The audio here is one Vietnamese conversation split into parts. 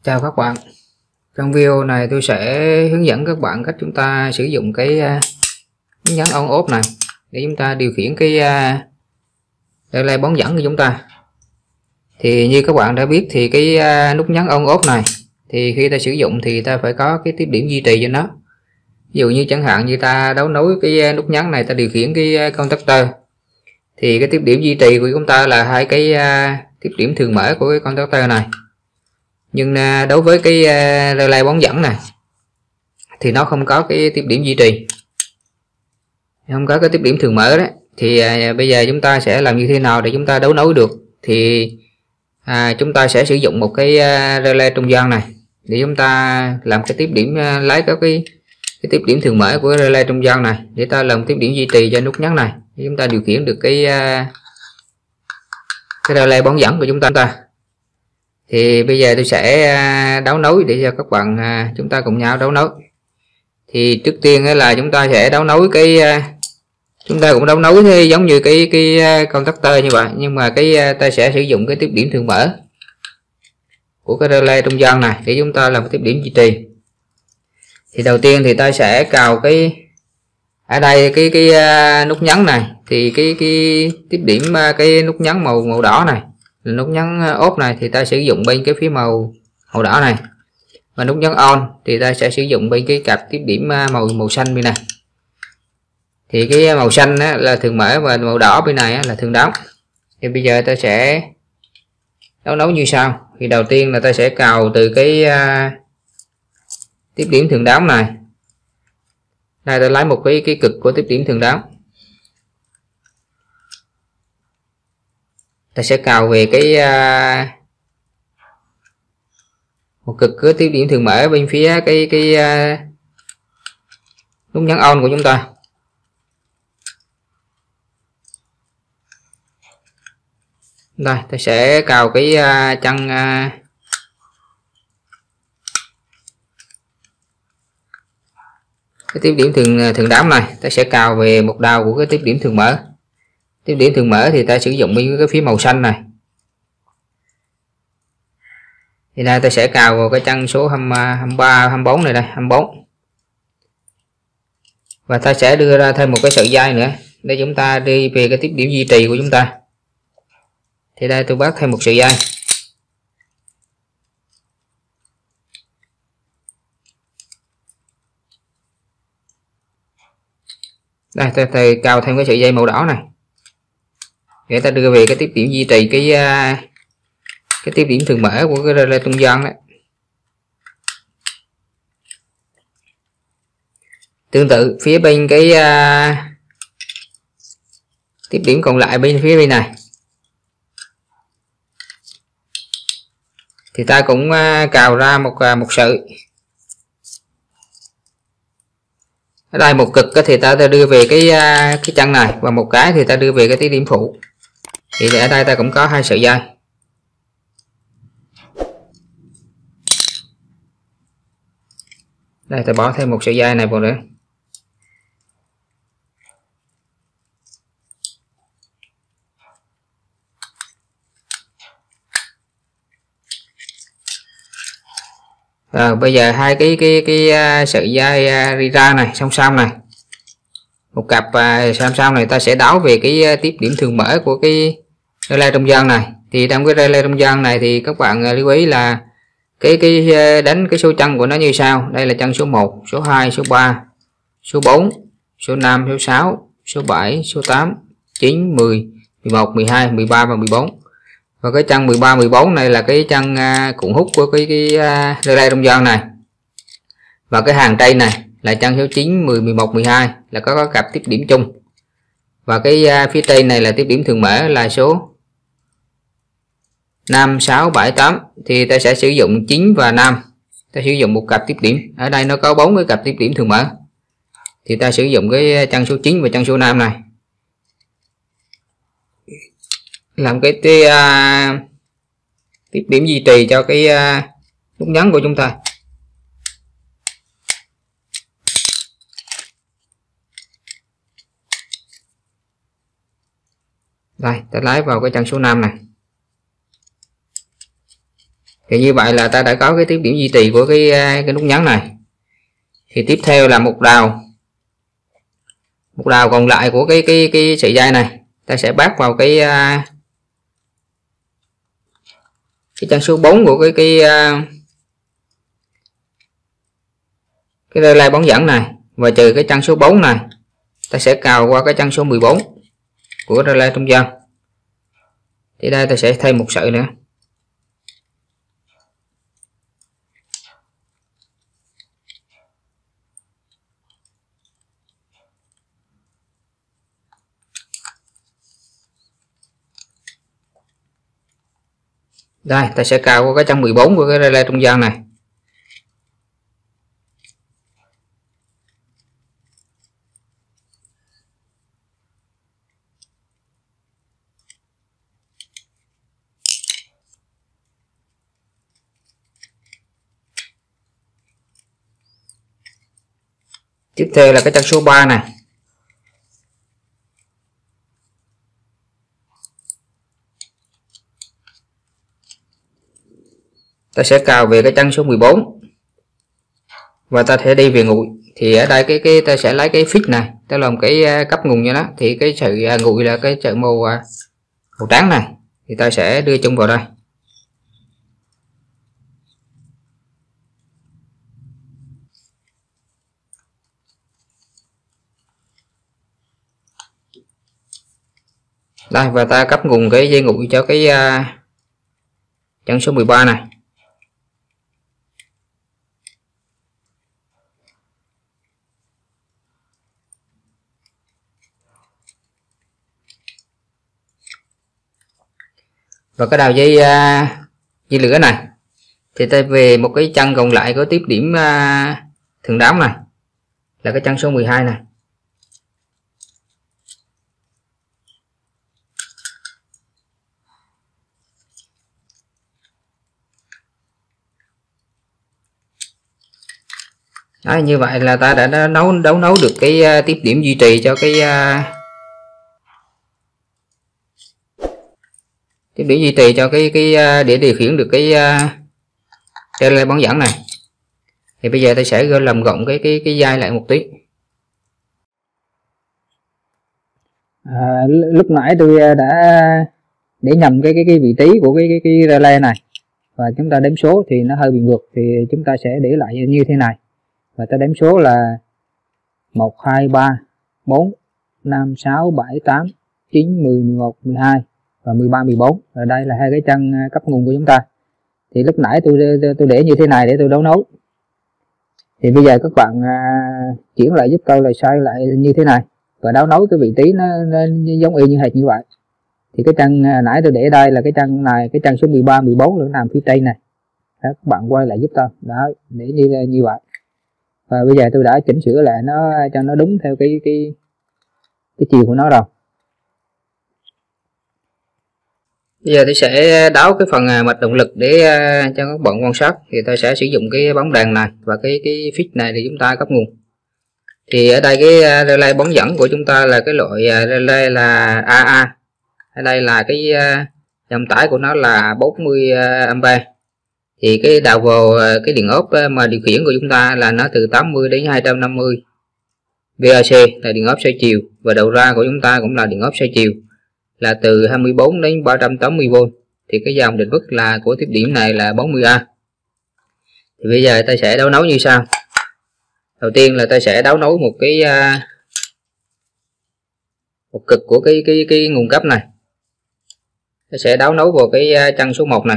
Chào các bạn, trong video này tôi sẽ hướng dẫn các bạn cách chúng ta sử dụng cái nút nhấn on off này để chúng ta điều khiển cái relay bóng dẫn của chúng ta. Thì như các bạn đã biết thì cái nút nhấn on off này thì khi ta sử dụng thì ta phải có cái tiếp điểm duy trì cho nó. Ví dụ như chẳng hạn như ta đấu nối cái nút nhấn này, ta điều khiển cái contactor thì cái tiếp điểm duy trì của chúng ta là hai cái tiếp điểm thường mở của cái contactor này. Nhưng đối với cái relay bóng dẫn này thì nó không có cái tiếp điểm duy trì, không có cái tiếp điểm thường mở đấy. Thì bây giờ chúng ta sẽ làm như thế nào để chúng ta đấu nối được? Thì chúng ta sẽ sử dụng một cái relay trung gian này để chúng ta làm cái tiếp điểm, lấy các cái tiếp điểm thường mở của cái relay trung gian này để ta làm tiếp điểm duy trì cho nút nhấn này để chúng ta điều khiển được cái relay bóng dẫn của chúng ta. Thì bây giờ tôi sẽ đấu nối để cho các bạn chúng ta cùng nhau đấu nối. Thì trước tiên là chúng ta sẽ đấu nối cái chúng ta cũng đấu nối thì giống như cái contactor như vậy, nhưng mà ta sẽ sử dụng cái tiếp điểm thường mở của cái relay trung gian này để chúng ta làm cái tiếp điểm duy trì. Thì đầu tiên thì ta sẽ cào cái ở đây cái nút nhấn này, thì cái tiếp điểm cái nút nhấn màu đỏ này, nút nhấn off này thì ta sử dụng bên cái phía màu đỏ này, và nút nhấn on thì ta sẽ sử dụng bên cái cặp tiếp điểm màu xanh bên này. Thì cái màu xanh là thường mở và màu đỏ bên này là thường đóng. Thì bây giờ ta sẽ đấu nối như sau. Thì đầu tiên là ta sẽ cào từ cái tiếp điểm thường đóng này. Đây, ta lấy một cái cực của tiếp điểm thường đóng, ta sẽ cào về cái một cực của tiếp điểm thường mở bên phía cái nút nhấn on của chúng ta. Đây, ta sẽ cào cái chân cái tiếp điểm thường đóng này, ta sẽ cào về một đầu của cái tiếp điểm thường mở. Tiếp điểm thường mở thì ta sử dụng bên cái phía màu xanh này. Thì đây ta sẽ cào vào cái chân số 23, 24 này đây, 24. Và ta sẽ đưa ra thêm một cái sợi dây nữa để chúng ta đi về cái tiếp điểm duy trì của chúng ta. Thì đây tôi bắt thêm một sợi dây. Đây ta cào thêm cái sợi dây màu đỏ này để ta đưa về cái tiếp điểm duy trì cái tiếp điểm thường mở của cái relay trung gian đấy. Tương tự phía bên cái tiếp điểm còn lại bên phía bên này thì ta cũng cào ra một sợi. Ở đây một cực thì ta đưa về cái chân này, và một cái thì ta đưa về cái tiếp điểm phụ. Thì ở đây ta cũng có hai sợi dây. Đây ta bỏ thêm một sợi dây này vào nữa. Rồi bây giờ hai cái sợi dây ra này song song này, một cặp song song này ta sẽ đấu về cái tiếp điểm thường mở của cái relay trung gian này. Thì trong cái relay trung gian này thì các bạn lưu ý là cái đánh cái số chân của nó như sau. Đây là chân số 1, số 2, số 3, số 4, số 5, số 6, số 7, số 8, 9, 10, 11, 12, 13 và 14. Và cái chân 13, 14 này là cái chân cuộn hút của cái relay trung gian này. Và cái hàng tray này là chân số 9, 10, 11, 12 là có cặp tiếp điểm chung. Và cái phía trên này là tiếp điểm thường mở là số 5, 6, 7, 8. Thì ta sẽ sử dụng 9 và 5. Ta sử dụng một cặp tiếp điểm. Ở đây nó có 4 cái cặp tiếp điểm thường mở. Thì ta sử dụng cái chân số 9 và chân số 5 này làm cái tiếp điểm duy trì cho cái nút nhấn của chúng ta. Đây, ta lái vào cái chân số 5 này. Thì như vậy là ta đã có cái tiếp điểm duy trì của cái nút nhấn này. Thì tiếp theo là một đầu còn lại của cái sợi dây này, ta sẽ bắt vào cái chân số 4 của cái relay bóng dẫn này, và trừ cái chân số 4 này, ta sẽ cào qua cái chân số 14 của relay trung gian. Thì đây ta sẽ thêm một sợi nữa. Đây ta sẽ cào qua cái chân 14 của cái relay trung gian này. Tiếp theo là cái chân số 3 này. Ta sẽ cào về cái chân số 14 và ta sẽ đi về nguội. Thì ở đây cái ta sẽ lấy cái phích này, ta làm cái cấp nguồn cho nó. Thì cái sợi nguội là cái sợi màu trắng này, thì ta sẽ đưa chung vào đây. Đây, và ta cấp nguồn cái dây nguội cho cái chân số 13 này. Và cái đầu dây lửa này thì ta về một cái chân còn lại có tiếp điểm thường đóng này, là cái chân số 12 này. Đó, như vậy là ta đã đấu nấu được cái tiếp điểm duy trì cho cái tiếp điểm duy trì cho cái để điều khiển được cái relay bóng dẫn này. Thì bây giờ ta sẽ làm gọn cái dây lại một tí. Lúc nãy tôi đã để nhầm cái vị trí của cái relay này, và chúng ta đếm số thì nó hơi bị ngược, thì chúng ta sẽ để lại như thế này. Và ta đếm số là 1, 2, 3, 4, 5, 6, 7, 8, 9, 10, 11, 12 và 13, 14. Và đây là hai cái chân cấp nguồn của chúng ta. Thì lúc nãy tôi để như thế này để tôi đấu nối. Thì bây giờ các bạn chuyển lại giúp tôi là xoay lại như thế này và đấu nối cái vị trí nó giống y như hệt như vậy. Thì cái chân nãy tôi để đây là cái chân này, cái chân số 13, 14 là nằm phía trên này. Đó, các bạn quay lại giúp tôi. Đó, để như vậy. Và bây giờ tôi đã chỉnh sửa lại nó cho nó đúng theo cái chiều của nó rồi. Bây giờ tôi sẽ đấu cái phần mạch động lực để cho các bạn quan sát. Thì tôi sẽ sử dụng cái bóng đèn này và cái phích này để chúng ta cấp nguồn. Thì ở đây cái relay bóng dẫn của chúng ta là cái loại relay là AA. Ở đây là cái dòng tải của nó là 40A. Thì cái đầu vào cái điện ốp mà điều khiển của chúng ta là nó từ 80 đến 250 VAC là điện ốp xoay chiều, và đầu ra của chúng ta cũng là điện ốp xoay chiều là từ 24 đến 380V. Thì cái dòng định mức là của tiếp điểm này là 40A. Thì bây giờ ta sẽ đấu nối như sau. Đầu tiên là ta sẽ đấu nối một cái một cực của cái nguồn cấp này. Ta sẽ đấu nối vào cái chân số 1 này.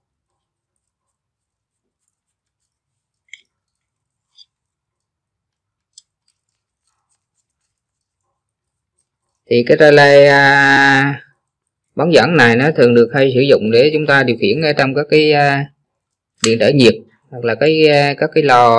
Thì cái relay bóng dẫn này nó thường được hay sử dụng để chúng ta điều khiển ở trong các cái điện trở nhiệt, hoặc là các cái lò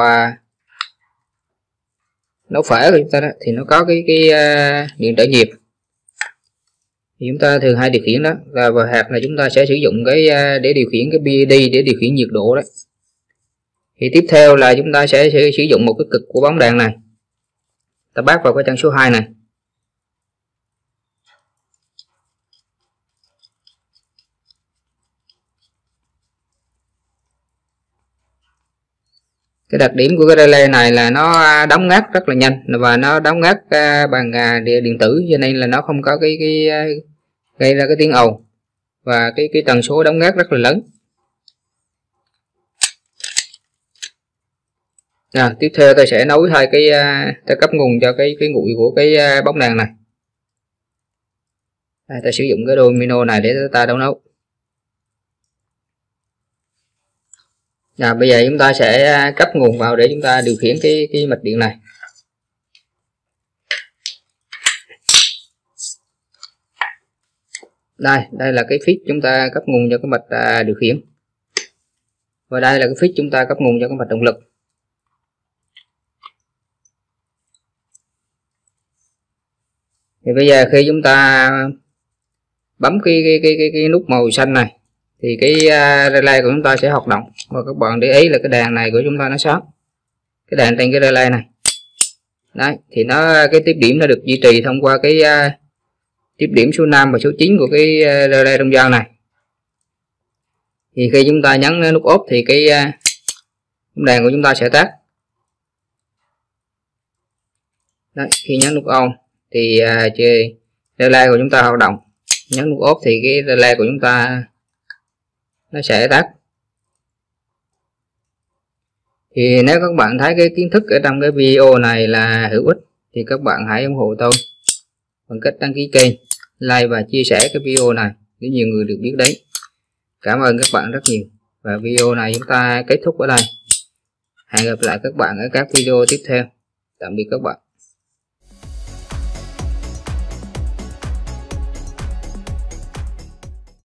nấu phở của chúng ta đó, thì nó có cái điện trở nhiệt thì chúng ta thường hay điều khiển đó. Và hạt là chúng ta sẽ sử dụng cái để điều khiển cái BD để điều khiển nhiệt độ đó. Thì tiếp theo là chúng ta sẽ sử dụng một cái cực của bóng đèn này, ta bắt vào cái chân số 2 này. Cái đặc điểm của cái relay này là nó đóng ngắt rất là nhanh và nó đóng ngắt bằng điện tử, cho nên là nó không có cái gây ra cái tiếng ồn, và cái tần số đóng ngắt rất là lớn. Tiếp theo tôi sẽ nối hai cái cấp nguồn cho cái nguội của cái bóng đèn này. Ta sử dụng cái domino này để ta đấu nối. Bây giờ chúng ta sẽ cấp nguồn vào để chúng ta điều khiển cái mạch điện này. Đây là cái phích chúng ta cấp nguồn cho cái mạch điều khiển, và đây là cái phích chúng ta cấp nguồn cho cái mạch động lực. Thì bây giờ khi chúng ta bấm cái nút màu xanh này thì cái relay của chúng ta sẽ hoạt động, và các bạn để ý là cái đèn này của chúng ta nó sáng, cái đèn trên cái relay này. Đấy, thì cái tiếp điểm nó được duy trì thông qua cái tiếp điểm số 5 và số 9 của cái relay trong dao này. Thì khi chúng ta nhấn nút off thì cái đèn của chúng ta sẽ tắt. Đấy, khi nhấn nút on thì relay của chúng ta hoạt động, nhấn nút off thì cái relay của chúng ta nó sẽ tắt. Thì nếu các bạn thấy cái kiến thức ở trong cái video này là hữu ích thì các bạn hãy ủng hộ tôi bằng cách đăng ký kênh, like và chia sẻ cái video này để nhiều người được biết đến. Cảm ơn các bạn rất nhiều, và video này chúng ta kết thúc ở đây. Hẹn gặp lại các bạn ở các video tiếp theo. Tạm biệt các bạn.